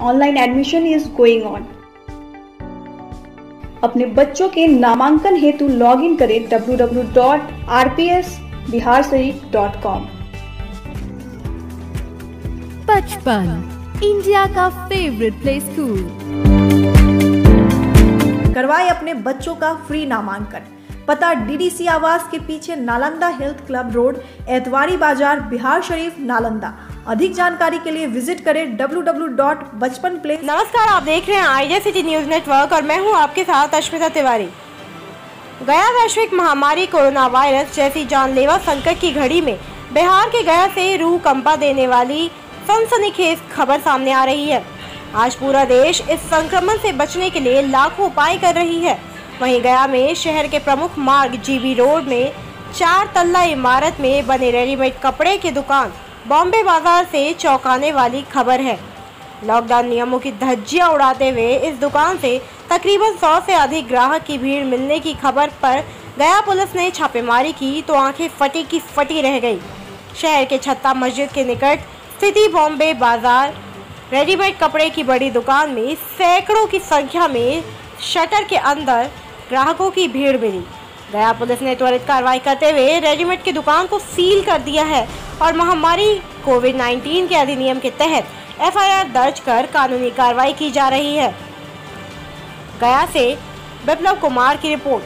Online admission is going on. अपने बच्चों के नामांकन हेतु लॉग इन करें www.rpsbiharsarik.com। बचपन इंडिया का फेवरेट प्ले स्कूल। करवाए अपने बच्चों का फ्री नामांकन। पता डीडीसी आवास के पीछे, Nalanda health club road, Etwari बाजार, बिहार शरीफ, नालंदा। अधिक जानकारी के लिए विजिट करें www.bachpanplay। नमस्कार, आप देख रहे हैं IJCT न्यूज नेटवर्क और मैं हूं आपके साथ अश्मिता तिवारी। गया वैश्विक महामारी कोरोना वायरस जैसी जानलेवा संकट की घड़ी में बिहार के गया से रूह कंपा देने वाली सनसनीखेज खबर सामने आ रही है। आज पूरा देश इस संक्रमण से बचने के लिए लाखों उपाय कर रही है। वहीं गया में शहर के प्रमुख मार्ग जीबी रोड में 4 तल्ला इमारत में बने रेडीमेड कपड़े की दुकान बॉम्बे बाजार से चौंकाने वाली खबर है। लॉकडाउन नियमों की धज्जियां उड़ाते हुए इस दुकान से तकरीबन 100 से अधिक ग्राहक की भीड़ मिलने की खबर पर गया पुलिस ने छापेमारी की तो आंखें फटी की फटी रह गई। शहर के छत्ता मस्जिद के निकट स्थिति बॉम्बे बाजार रेडीमेड कपड़े की बड़ी दुकान में सैकड़ों की संख्या में शटर के अंदर ग्राहकों की भीड़ मिली। गया पुलिस ने त्वरित कार्रवाई करते हुए रेडीमेड की दुकान को सील कर दिया है और महामारी कोविड-19 के अधिनियम के तहत FIR दर्ज कर कानूनी कार्रवाई की जा रही है। गया से विप्लव कुमार की रिपोर्ट।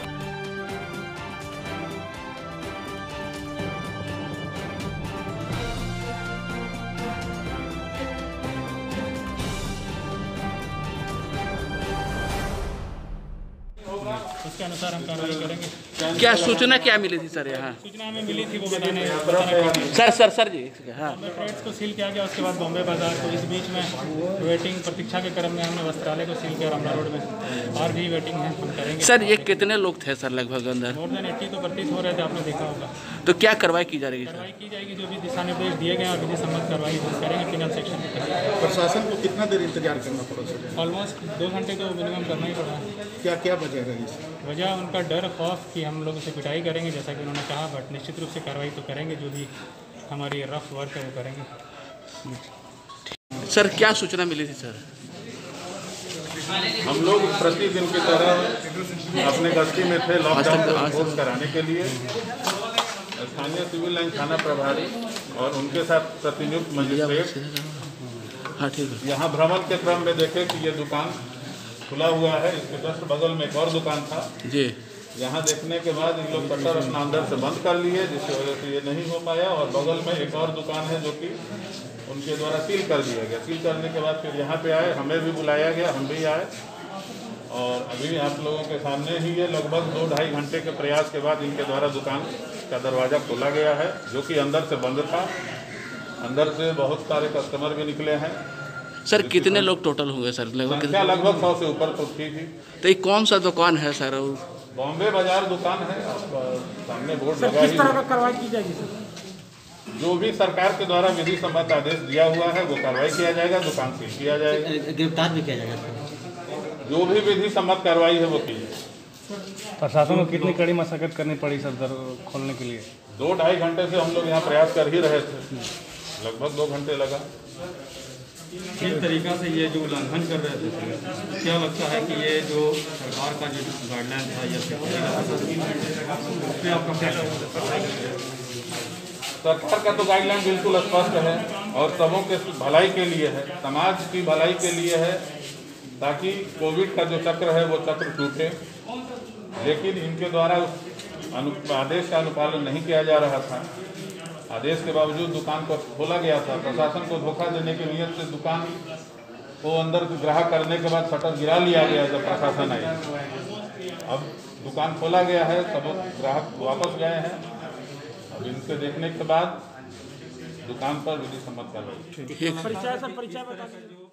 उसके अनुसार हम कार्रवाई करेंगे। क्या सूचना क्या मिली थी सर? यहाँ सूचना हमें मिली थी, वो बताने सर जी हाँ, ट्रेड्स को सील किया गया। उसके बाद बॉम्बे बाजार को, इस बीच में वेटिंग प्रतीक्षा के क्रम में हमने वस्त्रालय को सील किया। रमना रोड में और भी वेटिंग है, हम करेंगे। सर ये कितने लोग थे सर लगभग अंदर? मोर देन 80 तो प्रतीत हो रहे थे, आपने देखा होगा। तो क्या कार्रवाई की जा रही है? कार्रवाई की जाएगी, जो भी दिशा निर्देश दिए गए और विधि सम्मत कार्रवाई करेंगे पिनल सेक्शन के तहत। प्रशासन को कितना देर इंतजार करना पड़ा सर? ऑलमोस्ट 2 घंटे तो मिनिमम करना ही पड़ा है। क्या क्या वजह है इस? वजह उनका डर, खौफ कि हम लोग उसे पिटाई करेंगे जैसा कि उन्होंने कहा, बट निश्चित रूप से कार्रवाई तो करेंगे। जो भी हमारी रफ वर्क है वो करेंगे। सर क्या सूचना मिली थी सर? हम लोग प्रतिदिन की तरह अपने गश्ती में थे लॉकडाउन को इम्पोज कराने के लिए। स्थानीय सिविल लाइन थाना प्रभारी और उनके साथ प्रतिनियुक्त मजिस्ट्रेट यहाँ भ्रमण के क्रम में देखे कि ये दुकान खुला हुआ है। इसके जस्ट बगल में एक और दुकान था जी। यहाँ देखने के बाद इन लोग शटर अपना अंदर से बंद कर लिए, जिसकी वजह से ये नहीं हो पाया। और बगल में एक और दुकान है जो कि उनके द्वारा सील कर दिया गया। सील करने के बाद फिर यहाँ पे आए, हमें भी बुलाया गया, हम भी आए। और अभी आप लोगों के सामने ही ये लगभग 2-2.5 घंटे के प्रयास के बाद इनके द्वारा दुकान का दरवाज़ा खोला गया है, जो कि अंदर से बंद था। अंदर से बहुत सारे कस्टमर भी निकले हैं। सर कितने लोग टोटल होंगे सर? लगभग 100 से ऊपर तो थी। तो ये कौन सा दुकान है सर? बॉम्बे बाजार दुकान है, सामने बोर्ड लगा। किस तरह का कार्रवाई की जाएगी सर? जो भी सरकार के द्वारा विधि सम्मत आदेश दिया हुआ है वो कार्रवाई किया जाएगा, दुकान सील किया जाएगा, गिरफ्तार भी किया जाएगा। जो भी विधि सम्मत कार्रवाई है वो की जाएगी। प्रशासन को कितनी कड़ी मशक्कत करनी पड़ी सर दर खोलने के लिए? 2-2.5 घंटे से हम लोग यहाँ प्रयास कर ही रहे थे, लगभग 2 घंटे लगा। किस तरीका से ये जो उल्लंघन कर रहे थे, क्या लगता है कि ये जो सरकार का जो गाइडलाइन था या उस पर आपका क्या? सरकार का तो गाइडलाइन बिल्कुल स्पष्ट है और सबों के भलाई के लिए है, समाज की भलाई के लिए है, ताकि कोविड का जो चक्र है वो चक्र टूटे। लेकिन इनके द्वारा उस आदेश का अनुपालन नहीं किया जा रहा था। आदेश के बावजूद दुकान को खोला गया था। प्रशासन को धोखा देने की नीयत से दुकान को अंदर ग्राहक करने के बाद शटर गिरा लिया गया जब प्रशासन आई। अब दुकान खोला गया है, सब ग्राहक वापस गए हैं। अब इनसे देखने के बाद दुकान पर विधि सम्मत कार्रवाई। परिचय बता।